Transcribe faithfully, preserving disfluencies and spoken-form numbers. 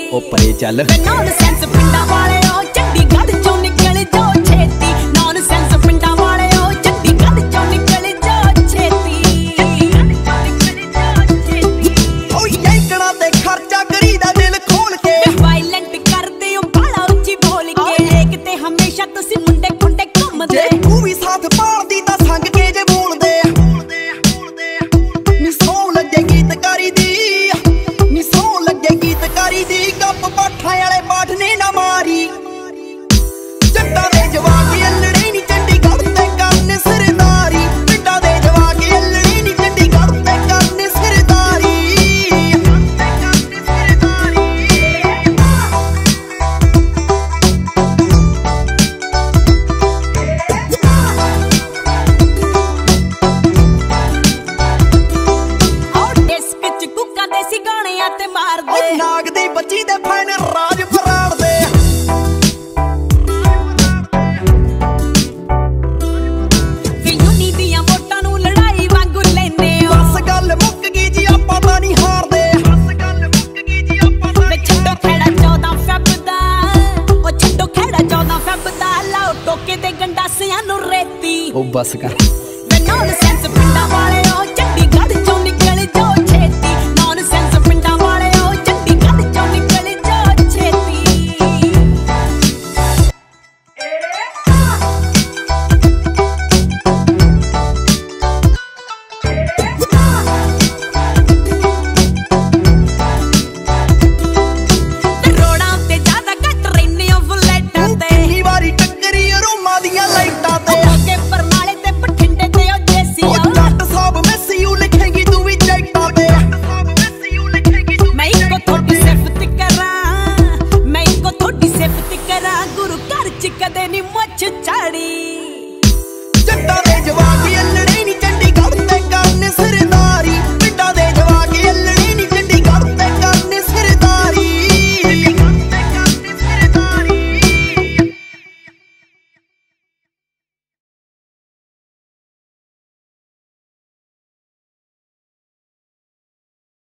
ओ परे चल नॉनसेंस पिंडा वाले ओ चंडीगढ़ चों निकल जाओ छेती नॉनसेंस पिंडा वाले ओ चंडीगढ़ चों निकल जाओ छेती ओ यंकड़ा ते खर्चा करीदा दिल खोल के वायलेंट कर दे ओ बाला उच्ची बोल के एक ते हमेशा तुसी मुंडे खुंडे घुमदे तू भी साथ पालदी तां संग के जे बोलदे नी सौ लगे गीतकारी दी नी सौ लगे गीतकारी दी गप पाठा वाले पाठ ने ना मारी जट्टा दे जवाक अल्लड़े नी चंडीगढ़ ते करन सरदारी पिंडा दे जवाक अल्लड़े नी चंडीगढ़ ते करन सरदारी और डिस्क च कुक्का देसी गाने ते मार दे ओ नाग दी बच्ची दे फैन राज फराड़ दे यूनी दियां वोटां नूं लड़ाई वांगू लैंदे ओ बस गल मुक गई जी आपां तां नहीं हारदे बस गल मुक गई जी आपां तां वे छड्डो खेड़ा चौदां फैब दा ओ छड्डो खेड़ा चौदां फैब दा लाओ टोके ते गंडासियां नूं रेती ओ बस कर